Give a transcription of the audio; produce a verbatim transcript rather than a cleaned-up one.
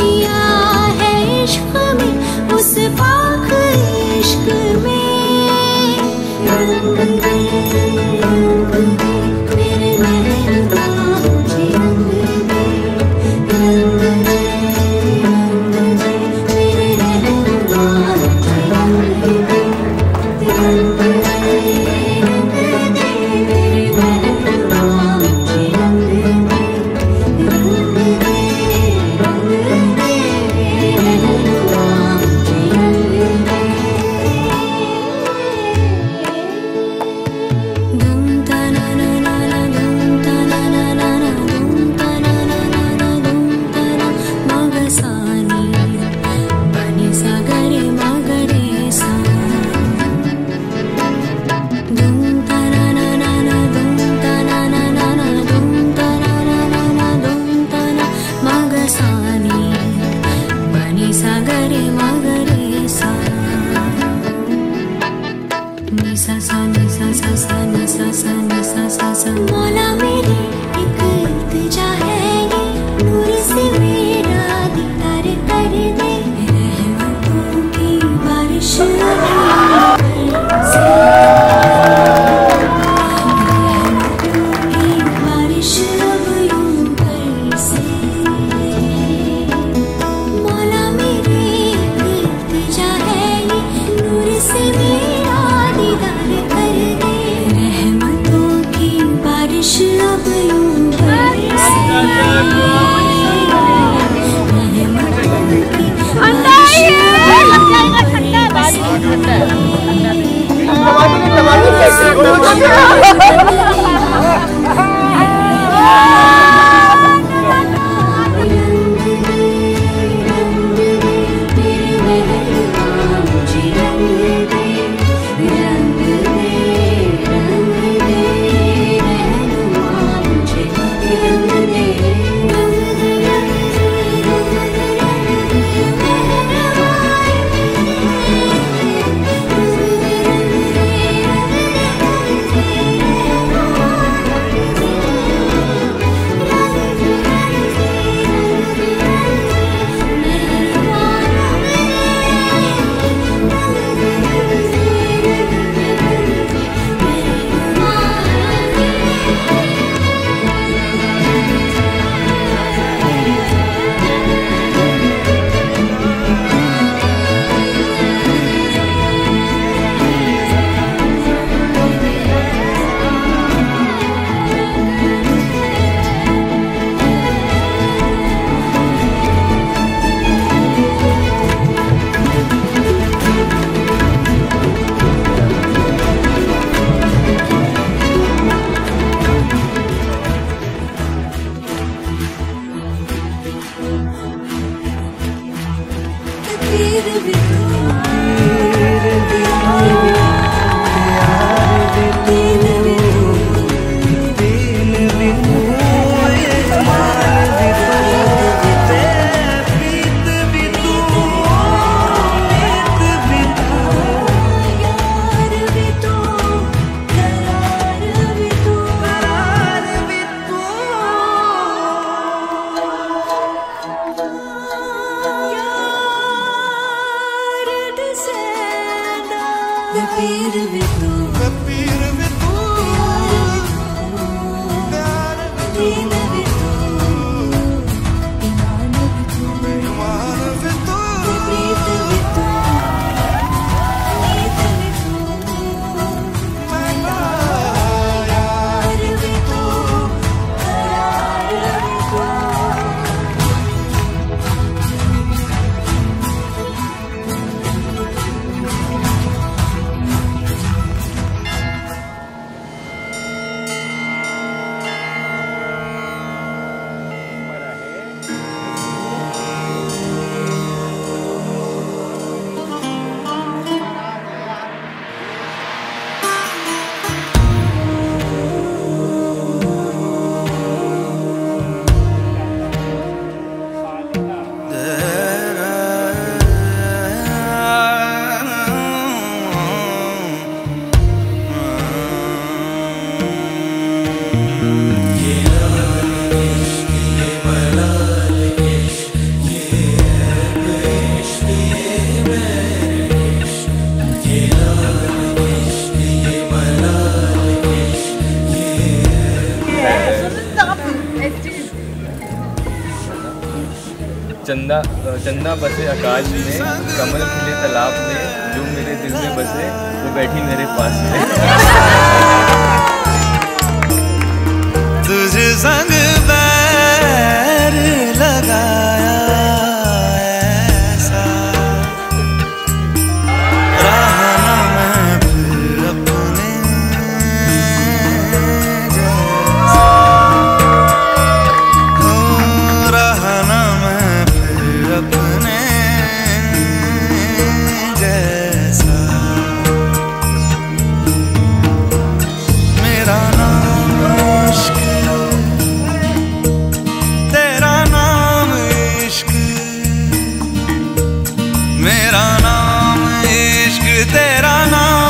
जिया है इश्क में, उस पाक इश्क में। रंग दे रंग दे मेरे महबूबा मुझे रंग दे, रंग दे रंग दे मेरे महबूबा मुझे रंग दे, रंग दे रंग दे मेरे महबूबा मुझे रंग दे, रंग दे रंग दे मेरे महबूबा मुझे रंग दे। धूम ता ना ना ना ना धूम ता ना ना ना ना धूम ता ना ना ना ना धूम ता ना मगसानी बनी सा गरे मगरे सा। धूम ता ना ना ना ना धूम ता ना ना ना ना धूम ता ना ना ना ना धूम ता ना मगसानी बनी सा गरे मगरे सा। नि सा सा नि सा सा सा नि सा सा नि सा सा सा। मौला मेरी एक इल्तिजा है ये, नूर से मेरा दीदार कर दे, रहमतों की बारिश से, रहमतों की बारिश अब यूं बरसे। मौला मेरी एक इल्तिजा है ये, नूर से मेरा दीदार कर दे, रहमतों की बारिश अब यूं बरसे, रहमतों की बारिश चंदा चंदा बसे आकाश में, कमल खिले तालाब में, जो मेरे दिल में बसे वो बैठी मेरे पास में। तुझे संग बैर लगाया ऐसा, रहा ना मैं फिर अपने जैसा, हो रहा ना मैं फिर अपने जैसा। मेरा नाम इश्क, तेरा नाम इश्क, मेरा नाम इश्क, तेरा नाम